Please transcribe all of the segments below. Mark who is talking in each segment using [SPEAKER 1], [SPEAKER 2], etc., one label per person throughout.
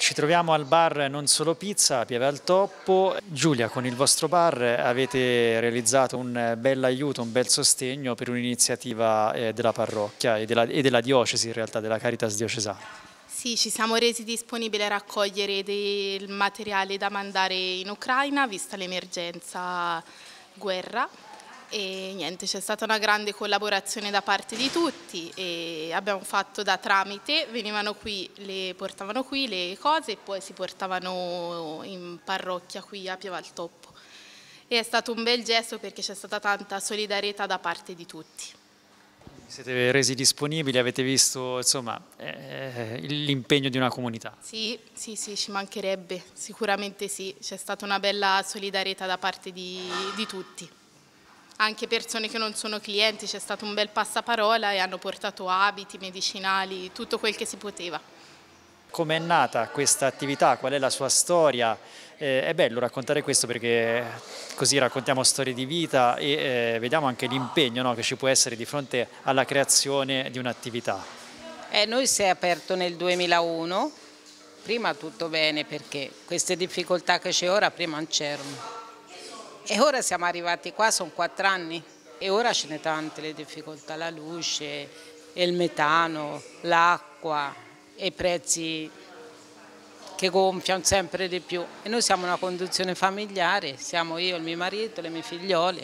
[SPEAKER 1] Ci troviamo al bar Non Solo Pizza a Pieve al Toppo. Giulia, con il vostro bar avete realizzato un bel aiuto, un bel sostegno per un'iniziativa della parrocchia e della diocesi, in realtà, della Caritas diocesana.
[SPEAKER 2] Sì, ci siamo resi disponibili a raccogliere del materiale da mandare in Ucraina, vista l'emergenza guerra. E niente, c'è stata una grande collaborazione da parte di tutti e abbiamo fatto da tramite, venivano qui, portavano qui le cose e poi si portavano in parrocchia qui a Pieve al Toppo. E è stato un bel gesto perché c'è stata tanta solidarietà da parte di tutti.
[SPEAKER 1] Siete resi disponibili, avete visto insomma l'impegno di una comunità.
[SPEAKER 2] Sì, ci mancherebbe, sicuramente sì, c'è stata una bella solidarietà da parte di tutti. Anche persone che non sono clienti, c'è stato un bel passaparola e hanno portato abiti, medicinali, tutto quel che si poteva.
[SPEAKER 1] Come è nata questa attività? Qual è la sua storia? È bello raccontare questo perché così raccontiamo storie di vita e vediamo anche l'impegno, no, che ci può essere di fronte alla creazione di un'attività.
[SPEAKER 3] Noi si è aperto nel 2001, prima tutto bene perché queste difficoltà che c'è ora prima non c'erano. E ora siamo arrivati qua, sono 4 anni e ora ce ne tante le difficoltà, la luce, il metano, l'acqua e i prezzi che gonfiano sempre di più. E noi siamo una conduzione familiare, siamo io, il mio marito, le mie figliole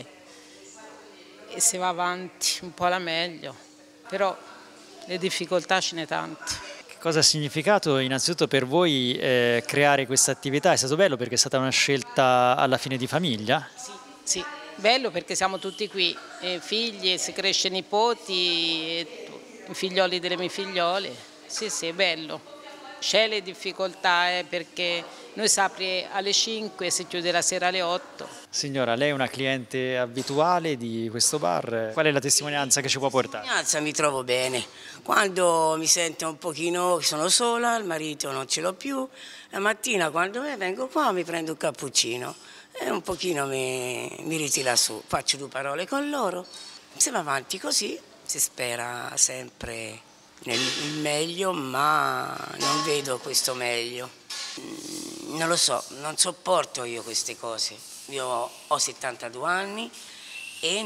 [SPEAKER 3] e si va avanti un po' alla meglio, però le difficoltà ce ne tante.
[SPEAKER 1] Cosa ha significato innanzitutto per voi creare questa attività? È stato bello perché è stata una scelta alla fine di famiglia?
[SPEAKER 3] Sì, bello perché siamo tutti qui, figli, si cresce nipoti, i figlioli delle mie figliole, sì, è bello. C'è le difficoltà perché noi si apre alle 5 e si chiude la sera alle 8.
[SPEAKER 1] Signora, lei è una cliente abituale di questo bar, qual è la testimonianza che ci può portare?
[SPEAKER 4] Mi trovo bene, quando mi sento un pochino, sono sola, il marito non ce l'ho più, la mattina quando vengo qua mi prendo un cappuccino e un pochino mi ritira su, faccio 2 parole con loro, si va avanti così, si spera sempre nel meglio, ma non vedo questo meglio. Non lo so, non sopporto io queste cose. Io ho 72 anni e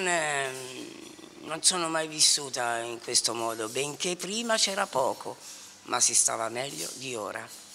[SPEAKER 4] non sono mai vissuta in questo modo, benché prima c'era poco, ma si stava meglio di ora.